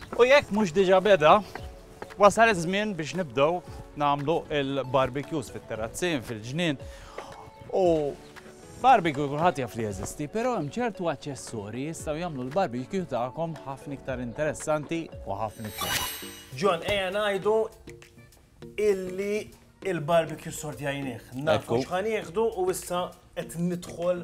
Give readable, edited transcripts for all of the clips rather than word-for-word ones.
U jekk mhux diġà beda, wasal iż-żmien biex nibdew nagħmlu il-barbecues fit-terrazzin, fil-ġnien. U barbecue kulħadd jaf li jeżisti, però hemm ċertu aċċessorji jistgħu jagħmlu l-barbecue tagħkom ħafna iktar interessanti u ħafna iktar. John, ejja ngħidu illi il-barbecue sordjajnieh. Nafu x'ħan jieħdu u issa qed nidħol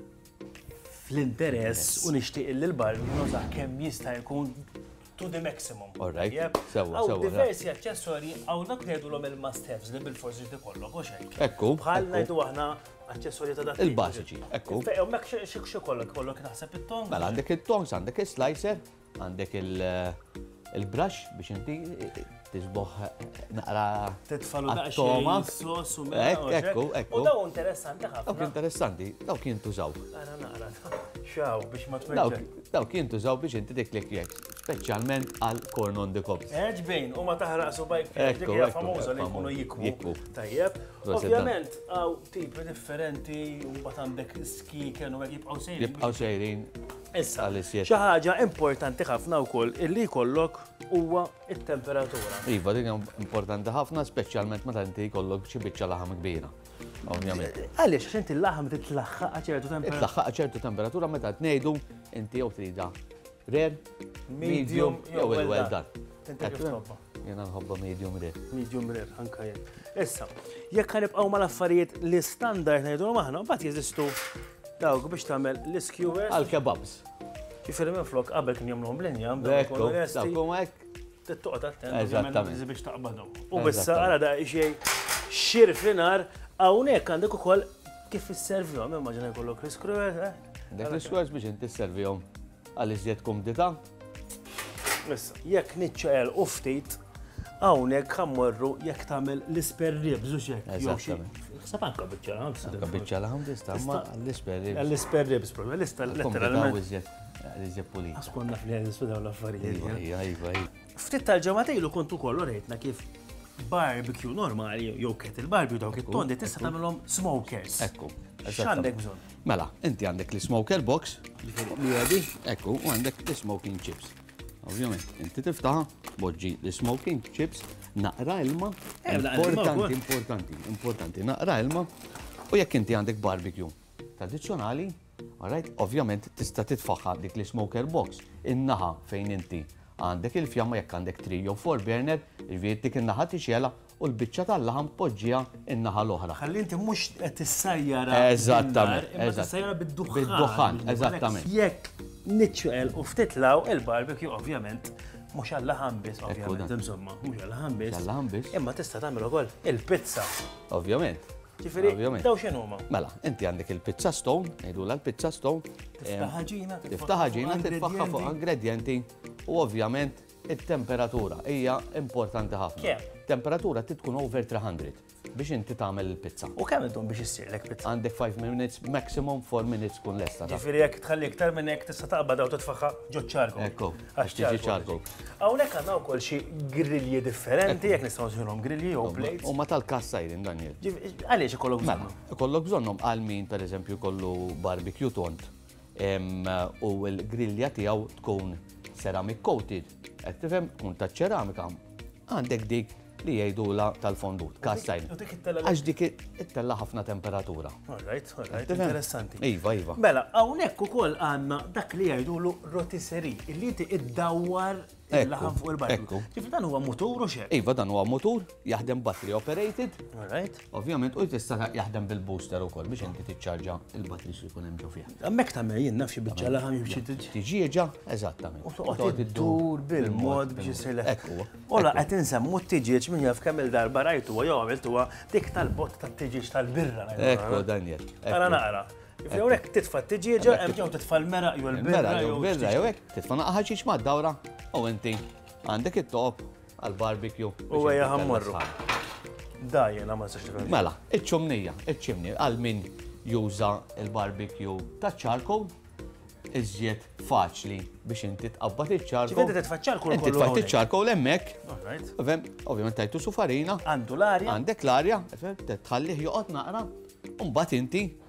fl-interess u nixtieq illi l-barbecue nużaħ kemm jista' jkun to the maximum. All right. Sewwa. Għaw diversi aċċessorji għaw dak ngħidulhom il-must-haves li bil-forsi tikollok u xejn. Ekku. Bħal ngħidu aħna aċċessorji ta' dak. Il-bażiċi, ekku. Hemmhekk xi kollok naħseb it-tongs. Mela għandek it-tongs, għandek il-slicer, għandek il-brush biex inti tisboħ naqra titfalu għat-toma. sos u Ekku. U daw interessanti ħafna. Dawk interessanti, dawk jintużaw. Ara naqra. Xaw biex ma tmerġa. Dawk jintużaw biex inti tiklek jek, speċjalment għal corn on the cob. Ġbejn, u ma taħraq subajk Ekku, dik hija ekku, famuża li ekku, jkunu jikwu. jikwu. Tajjeb. Ovvjament għaw tipi differenti u mbagħad għandek skiken u jibqgħu sejrin. Jibqgħu sejrin. Issa, Għal-isjiet. xi ħaġa importanti ħafna wkoll illi jkollok huwa it-temperatura. Iva, dik importanti ħafna, speċjalment meta inti jkollok xi biċċa laħam kbira. Ovvjament. Għaliex għax inti l-laħam titlaħħaq ċertu temperatura. Itlaħħaq ċertu temperatura meta tnejdu inti jew trida rare, medium jew well done. Tinti kif tobba? Jena nħobba medium rare. Medium rare, anka jien. Issa, jekk ħanibqgħu mal-affarijiet li standard ngħidu maħna, mbagħad jeżistu dawk biex tagħmel l-skewers. Għal-kebabs. Ġifieri minflok qabel kien jagħmluhom blinja, Ekku, dawkom hekk. tittoqgħod attent Eżattament. biex taqbadhom. U bissa ara da xejn xirfinar hawnhekk għandek ukoll kif isservihom, immaġina jkollok l-skewers, Dek l-skewers biex inti sservihom għal-iżjed kumdità. Issa, jekk niċċaqel u ftit, hawnhekk ħammorru jekk tagħmel l-isper ribs u xek. Eżattament. Ħsab anke biċċa ħams. Biċċa laħam tista' ma għall-isper. L-isper ribs proprio, letteralment. Iżjed pulit. Askonna fl-għedis u dawn l-affarijiet. Iva. Ftit tal-ġemata ilu kontu kollu rejtna kif barbecue normali, jew kettle barbecue dawk it-tondi tista' tagħmelhom smokers. Ekku. X'għandek bżonn? Mela, inti għandek l-smoker box, Li għadi? ekku, u għandek l-smoking chips. Ovvjament, inti tiftaħa, boġġi l-smoking chips, naqra ilma, importanti, naqra ilma, u jekk inti għandek barbecue tradizzjonali, ovvjament tista' titfaħħa dik l-smoker box, in-naħa fejn inti għandek il-fjamma jekk għandek 3 jew 4 burner, il-viet dik in-naħa tixjela u l-biċċa tal-laħam tpoġġiha in-naħa l-oħra. Ħalli inti mhux qed tissajjara. Eżattament. Imma tissajjara bid-duħħan. Bid-duħħan, eżattament. Jekk niċċuqel u ftitlaw il-barbecue ovvjament mhux għall-laħam biss, ovvjament, insomma, mhux għall-laħam biss. Imma tista' tagħmel ukoll il-pizza. Ovvjament. Ġifieri, daw x'inhuma? Mela, inti għandek il-pizza stone, ngħidula l-pizza stone. Tiftaħ ħaġina, titfaħħa fuq ingredienti u ovvjament it-temperatura hija importanti ħafna. Kemm? Temperatura tkun over 300 biex inti tagħmel il-pizza. U kemm intom biex issirlek pizza? Għandek 5 minutes, maximum 4 minutes kun lesta. Ġifieri jekk tħalli iktar minn hekk tista' taqbad u titfaħħa ġo ċarkol. Ekku, Għax tiġi ċarkol. Hawnhekk għandna wkoll xi grilli differenti, jekk nistgħu nżurhom grilli jew plates. U ma tal-kassa jrin Daniel. Għaliex ikollok bżonn? Ikollok bżonnhom għal min pereżempju kollu barbecue tont u l-grillja tiegħu tkun ceramic coated. Qed tifhem tkun ta' ċeramika. Għandek dik li jgħidula tal-fondut, kassajn. Għax dik it-tella ħafna temperatura. All right, interessanti. Iva. Mela, hawnhekk ukoll għandna dak li jgħidulu rotisserie, illi inti iddawwar il-laħam fuq il-barbecue. Ġifieri dan huwa mutur u xejn? Iva, dan huwa mutur, jaħdem battery operated. All right. Ovvjament, u tista' jaħdem bil-booster ukoll biex inti tiċċarġa il-battery li jkun hemm ġew fiha. Hemmhekk tagħmel jien naf xi biċċa laħam jimxi Tiġieġa, eżattament. u toqgħod iddur bil-mod biex isirlek. Ekku. Ola qed insemmu t-tiġieġ min jaf kemm il-darba rajtuha jew għamiltuha dik tal-bott tat-tiġieġ tal-birra. Ekku, Daniel. Ara naqra. Jifri hawnhekk titfa' t-tiġieġa hemm jew titfa' l-meraq jew l-birra jew jew hekk, titfa' naqqa ċiċ mad-dawra u inti għandek it-top għal-barbecue. U għajja ħammorru. Da jena ma s-sax tifhem. Mela, iċ-ċimnija għal min juża il-barbecue ta' charcoal iżjed faċli biex inti tqabbad iċ-charcoal. Ġifieri titfa' charcoal Inti tfa' iċ-charcoal hemmhekk. All right. Ovvjament tajtu su farina. Għandu l-arja. Għandek l-arja, tħallih joqgħod naqra, u mbagħad inti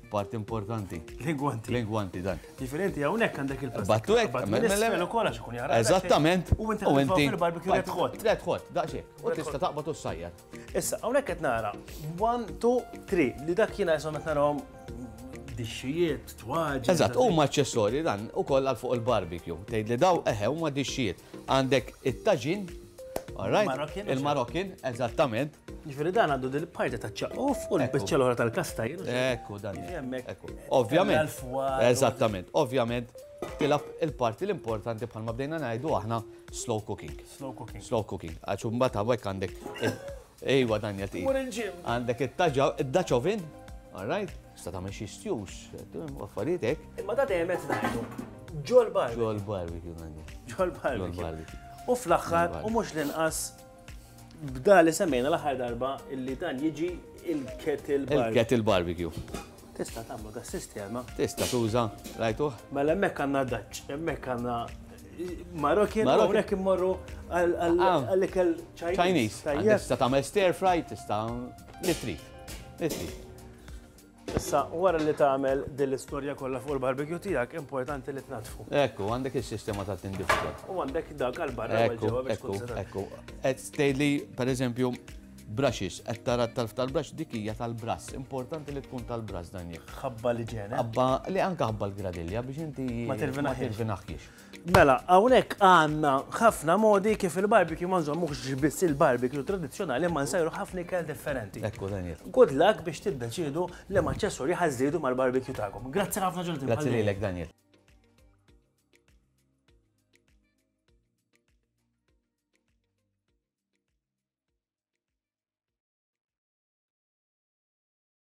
part importanti. Lingwanti. Lingwanti dan. Differenti hawnhekk għandek il-plastik. Battu hekk, Mela kollha xikun jara. Eżattament. U inti fil-barbecue red hot. Red hot, daqsxejn. U tista' taqbad u ssajjar. Issa, hawnhekk qed nara 1, 2, 3 li dak jiena jisom qed narahom dixxijiet, twaġi. Eżatt, huma aċċessorji dan ukoll għal fuq il-barbecue. Tgħid li daw huma dixxijiet. Għandek it-taġin, il-Marokkin, eżattament. Ġifieri dan għandu din il-parti ta' ċaqof u l-biċċa l-oħra tal-kastaj. Ekku dan. Ovvjament. Eżattament. Ovvjament tilab il-parti l-importanti bħalma bdejna ngħidu aħna slow cooking. Slow cooking. Għax mbagħad hawnhekk għandek ejwa dan jagħti. Għandek id-Dutch oven, all right? Sta tagħmel xi stews, affarijiet hekk. Imma da dejjem qed ngħidu. Ġol barbecue. Ġol barbecue. Ġol barbecue. U fl-aħħar u mhux l-inqas bda li semmejna l-aħħar darba illi dan jiġi il-kettle barbecue. Il-kettle barbecue. Tista' tagħmlu da sistema. Tista' tuża, rajtu? Mela hemmhekk għandna Dutch, hemmhekk għandna Marokkin, u hawnhekk immorru għall-ikel Chinese. Tista' tagħmel stir fry, tista' li trid. Issa, wara li tagħmel din l-istorja kollha fuq il-barbecue tiegħek, importanti li tnadfu. Ekku, għandek is-sistema ta' tindifika. U għandek dak għall-barra ġewwa biex tkun seta. Ekku. Qed tgħidli pereżempju brushes, qed tara t-talf tal-brush dik hija tal-brass. Importanti li tkun tal-brass dan jekk. Ħabba li ġene. Ħabba li anke ħabba l-gradilja biex inti ma tirvinaħħiex. Mela, hawnhekk għandna ħafna modi kif il-barbecue ma nżommux biss il-barbecue tradizzjonali ma nsajru ħafna ikel differenti. Ekku Daniel. Good luck biex tiddeċiedu li ma ċessorji ħażidu mal-barbecue tagħkom. Grazzi ħafna ġolti. Grazzi lilek Daniel.